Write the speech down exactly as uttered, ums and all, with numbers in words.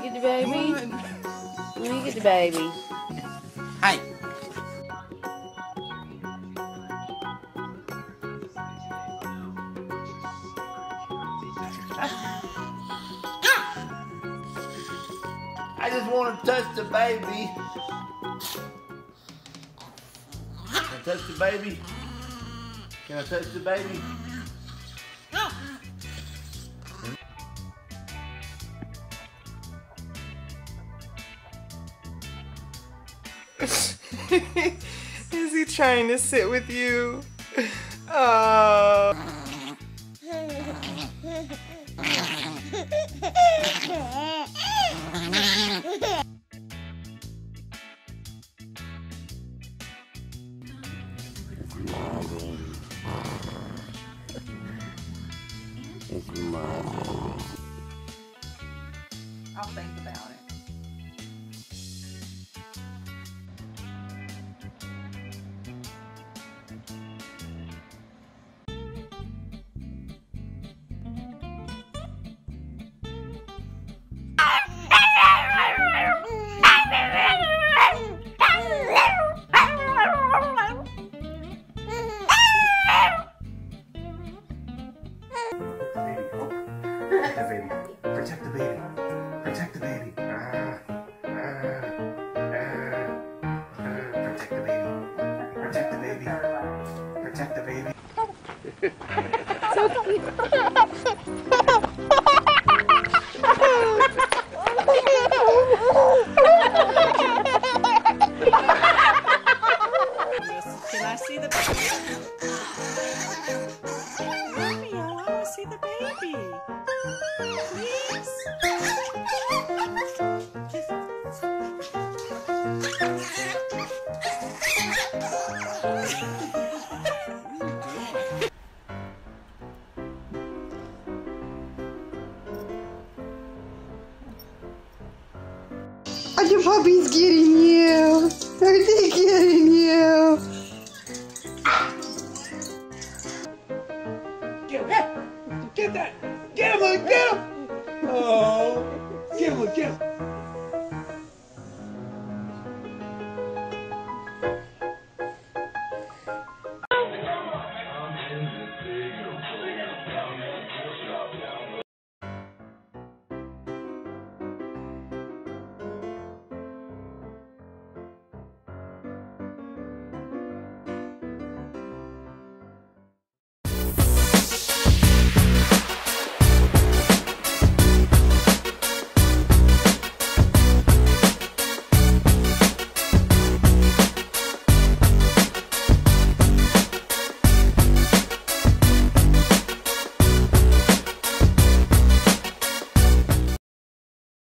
me get the baby? Let me get the baby. Hi. I just want to touch the baby. Can I touch the baby? Can I touch the baby? Is he trying to sit with you? Oh. It's my baby. I'll think about it. Protect the baby. Protect the baby. Protect the baby. Uh, uh, uh, uh, protect the baby. Protect the baby. Protect the baby. So cute. Can I see the baby? Mommy, I want to see the baby. Please? Are the puppies getting you? Are they getting you?